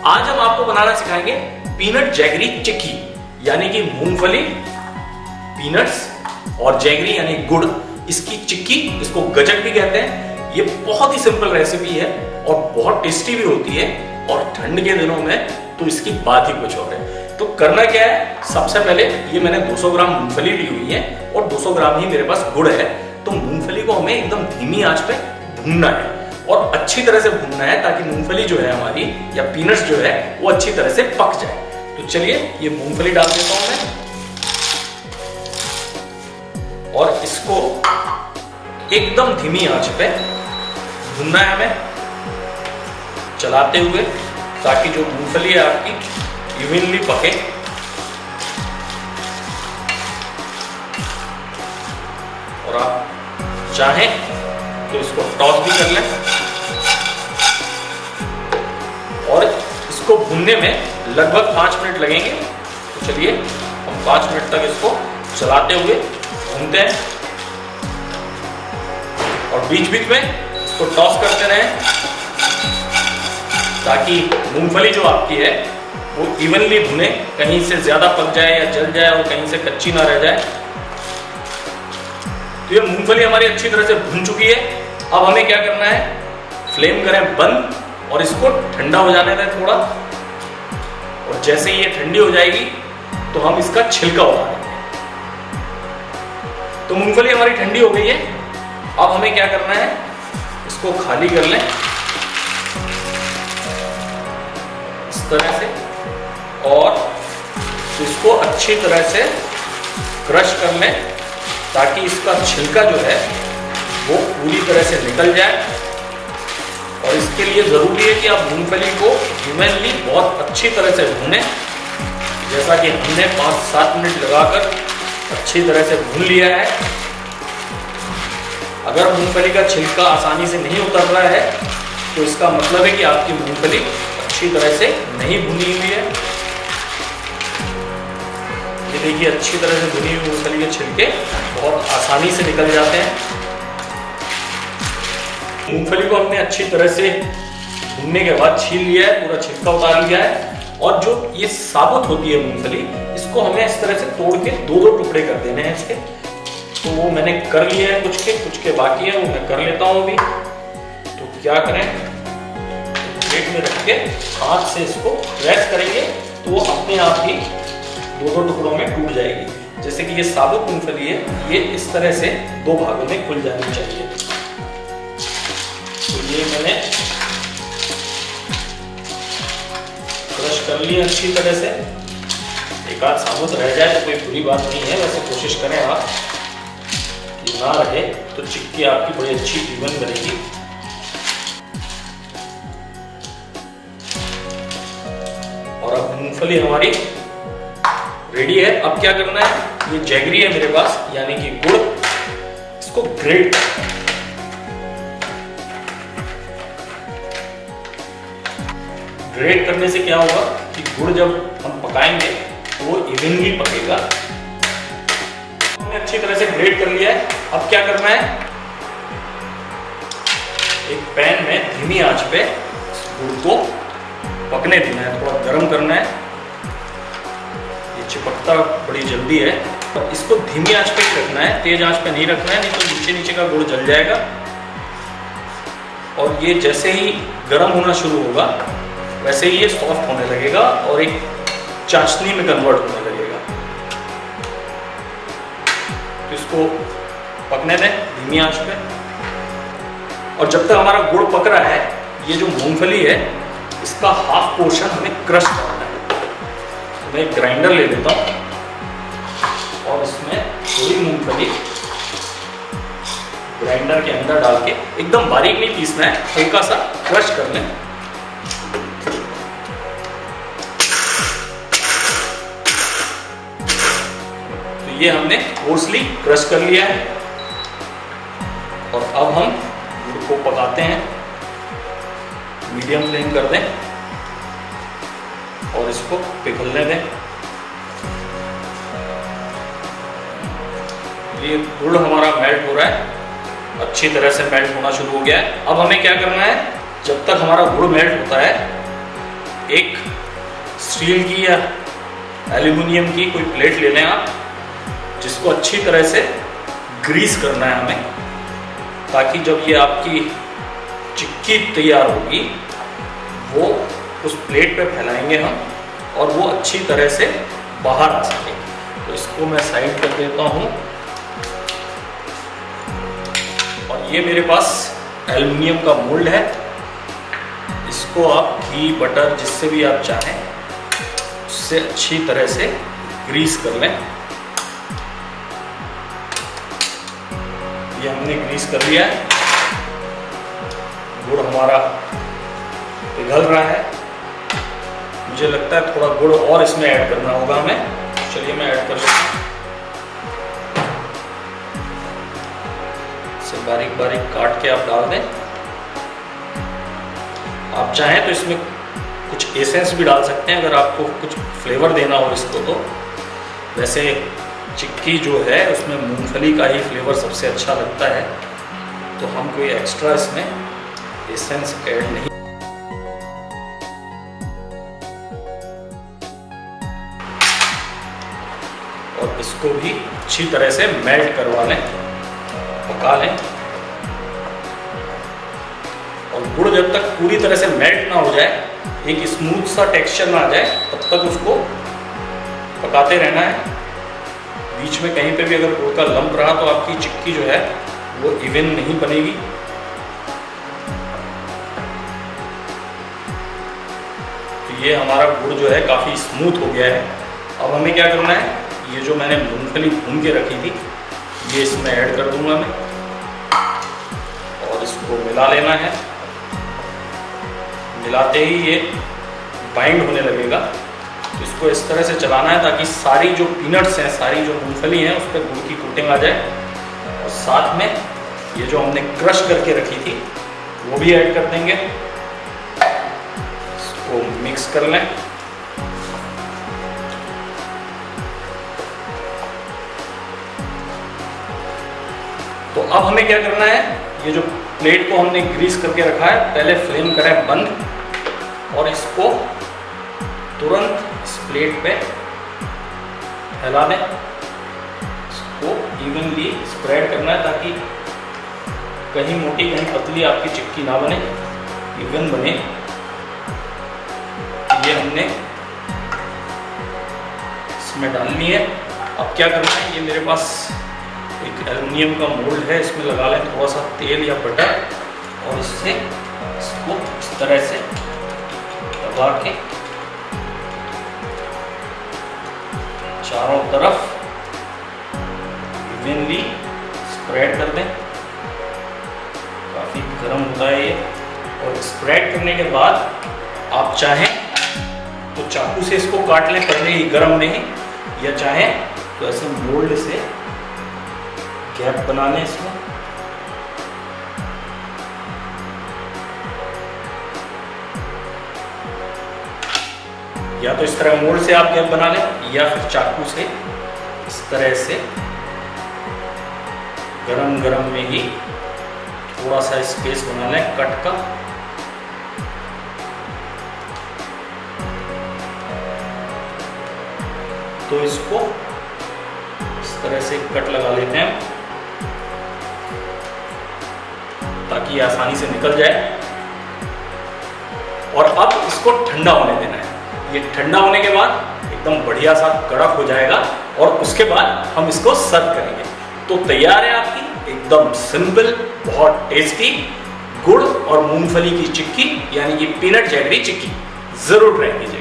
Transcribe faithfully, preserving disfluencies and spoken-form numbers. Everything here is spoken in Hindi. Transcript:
आज हम आपको बनाना सिखाएंगे पीनट जैगरी चिक्की, यानी कि मूंगफली, पीनट्स और जैगरी यानी गुड़, इसकी चिक्की, इसको गजक भी कहते हैं। ये बहुत ही सिंपल रेसिपी है और बहुत टेस्टी भी होती है, और ठंड के दिनों में तो इसकी बात ही कुछ और है। तो करना क्या है, सबसे पहले ये मैंने दो सौ ग्राम मूंगफली ली हुई है और दो सौ ग्राम ही मेरे पास गुड़ है। तो मूंगफली को हमें एकदम धीमी आंच पे भूनना है और अच्छी तरह से भूनना है, ताकि मूंगफली जो है हमारी या पीनट्स जो है वो अच्छी तरह से पक जाए। तो चलिए ये मूंगफली डाल देता हूं मैं और इसको एकदम धीमी आंच पे भूनना है हमें, चलाते हुए, ताकि जो मूंगफली है आपकी इवनली पके। और आप चाहें तो इसको टॉस भी कर लें, और इसको भूनने में लगभग पांच मिनट लगेंगे। तो चलिए हम पांच मिनट तक इसको चलाते हुए भूनते हैं और बीच बीच में इसको टॉस करते रहें, ताकि मूंगफली जो आपकी है वो इवनली भुने, कहीं से ज्यादा पक जाए या जल जाए और कहीं से कच्ची ना रह जाए। तो ये मूंगफली हमारी अच्छी तरह से भुन चुकी है। अब हमें क्या करना है, फ्लेम करें बंद और इसको ठंडा हो जाने दें थोड़ा, और जैसे ये ठंडी हो जाएगी तो हम इसका छिलका उतारेंगे। तो मूंगफली हमारी ठंडी हो गई है। अब हमें क्या करना है, इसको खाली कर लें इस तरह से, और इसको अच्छी तरह से क्रश कर लें, ताकि इसका छिलका जो है वो पूरी तरह से निकल जाए। और इसके लिए जरूरी है कि आप मूंगफली को इवनली बहुत अच्छी तरह से भूनें, जैसा कि हमने पाँच सात मिनट लगाकर अच्छी तरह से भून लिया है। अगर मूंगफली का छिलका आसानी से नहीं उतर रहा है तो इसका मतलब है कि आपकी मूंगफली अच्छी तरह से नहीं भुनी हुई है। ये देखिए, अच्छी तरह से भुनी हुई मूंगफली के छिलके बहुत आसानी से निकल जाते हैं। मूंगफली को हमने अच्छी तरह से भुनने के बाद छील लिया है, पूरा छिलका उतार लिया है। और जो ये साबुत होती है मूंगफली, इसको हमें इस तरह से तोड़ के दो दो टुकड़े कर देने हैं इसके। तो वो मैंने कर लिया है, कुछ के कुछ के बाकी है, वो मैं कर लेता हूँ अभी। तो क्या करें, प्लेट में रख के हाथ से इसको प्रेस करेंगे तो वो अपने आप ही दो दो टुकड़ों में टूट जाएगी। जैसे कि ये साबुत मूंगफली है, ये इस तरह से दो भागों में खुल जानी चाहिए। तो ये मैंने क्रश कर लिया अच्छी तरह से। एक आध साबुत रह जाए तो कोई बुरी बात नहीं है, वैसे कोशिश करें आप कि ना रहे, तो चिक्की आपकी बड़ी अच्छी इवन बनेगी। और अब मूंगफली हमारी रेडी है। अब क्या करना है, ये जैगरी है मेरे पास यानी कि गुड़, इसको ग्रेट ग्रेट करने से क्या होगा कि गुड़ जब हम पकाएंगे तो वो इवनली पकेगा। हमने अच्छी तरह से ग्रेट कर लिया है। अब क्या करना है, एक पैन में धीमी आंच पे गुड़ को पकने देना है, थोड़ा गर्म करना है। ये चिपकता बड़ी जल्दी है, और इसको धीमी आंच पे ही रखना है, तेज आंच पे नहीं रखना है, नहीं तो नीचे नीचे का गुड़ जल जाएगा। और ये जैसे ही गर्म होना शुरू होगा वैसे ही ये सॉफ्ट होने लगेगा और एक चाशनी में कन्वर्ट होने लगेगा। तो इसको पकने दें धीमी आंच पे। और जब तक हमारा गुड़ पक रहा है, ये जो मूंगफली है इसका हाफ पोर्शन हमें क्रश करना है। तो मैं एक ग्राइंडर ले लेता हूँ और इसमें थोड़ी मूंगफली ग्राइंडर के अंदर डाल के, एकदम बारीक नहीं पीसना है, हल्का सा क्रश कर लें। तो ये हमने कोर्सली क्रश कर लिया है। और अब हम गुड़ को पकाते हैं, मीडियम फ्लेम कर दें और इसको पिघलने दें। ये गुड़ हमारा मेल्ट हो रहा है, अच्छी तरह से मेल्ट होना शुरू हो गया है। अब हमें क्या करना है, जब तक हमारा गुड़ मेल्ट होता है एक स्टील की या एल्यूमिनियम की कोई प्लेट ले लें आप, जिसको अच्छी तरह से ग्रीस करना है हमें, ताकि जब ये आपकी चिक्की तैयार होगी वो उस प्लेट पे फैलाएंगे हम और वो अच्छी तरह से बाहर आ सके। तो इसको मैं साइड कर देता हूँ। और ये मेरे पास एल्युमिनियम का मोल्ड है, इसको आप घी बटर जिससे भी आप चाहें उससे अच्छी तरह से ग्रीस कर लें। ये हमने ग्रीस कर लिया है। गुड़ हमारा पिघल रहा है, मुझे लगता है थोड़ा गुड़ और इसमें ऐड करना होगा हमें। चलिए मैं ऐड कर लेता हूँ। इसे बारीक बारीक काट के आप डाल दें। आप चाहें तो इसमें कुछ एसेंस भी डाल सकते हैं अगर आपको कुछ फ्लेवर देना हो इसको। तो वैसे चिक्की जो है उसमें मूंगफली का ही फ्लेवर सबसे अच्छा लगता है, तो हम कोई एक्स्ट्रा इसमें एसेंस ऐड नहीं। और इसको भी अच्छी तरह से मेल्ट करवा लें, पका लें। और गुड़ जब तक पूरी तरह से मेल्ट ना हो जाए, एक स्मूथ सा टेक्सचर ना आ जाए, तब तक उसको पकाते रहना है। बीच में कहीं पे भी अगर गुड़ का लंप रहा तो आपकी चिक्की जो है वो इवन नहीं बनेगी। तो ये हमारा गुड़ जो है काफ़ी स्मूथ हो गया है। अब हमें क्या करना है, ये जो मैंने मूंगफली भून के रखी थी ये इसमें ऐड कर दूंगा मैं, और इसको मिला लेना है। मिलाते ही ये बाइंड होने लगेगा। तो इसको इस तरह से चलाना है ताकि सारी जो पीनट्स हैं, सारी जो मूंगफली हैं, उस पर गुड़ की कोटिंग आ जाए। और साथ में ये जो हमने क्रश करके रखी थी वो भी ऐड कर देंगे। इसको मिक्स कर लें। तो अब हमें क्या करना है, ये जो प्लेट को हमने ग्रीस करके रखा है, पहले फ्लेम करें बंद और इसको तुरंत इस प्लेट पे फैला दें। इसको इवनली स्प्रेड करना है ताकि कहीं मोटी कहीं पतली आपकी चिक्की ना बने, इवन बने। ये हमने इसमें डालनी है। अब क्या करना है, ये मेरे पास एक एल्युमिनियम का मोल्ड है, इसमें लगा लें थोड़ा सा तेल या बटर और इससे इसको इस तरह से दबा के चारों तरफ इवनली स्प्रेड कर दें। काफ़ी गर्म होता है ये। और स्प्रेड करने के बाद आप चाहें तो चाकू से इसको काट लें पहले ही गर्म में ही, या चाहें तो ऐसे मोल्ड से गैप बना लें इसमें। या तो इस तरह मोल्ड से आप गैप बना लें, या फिर चाकू से इस तरह से गरम गरम में ही थोड़ा सा स्पेस बना लें कट का। तो इसको इस तरह से कट लगा लेते हैं ताकि ये आसानी से निकल जाए। और अब इसको ठंडा होने देना है। ये ठंडा होने के बाद एकदम बढ़िया सा कड़क हो जाएगा और उसके बाद हम इसको सर्व करेंगे। तो तैयार है आपकी एकदम सिंपल, बहुत टेस्टी गुड़ और मूंगफली की चिक्की, यानी कि पीनट जैगरी चिक्की। जरूर ट्राई कीजिए।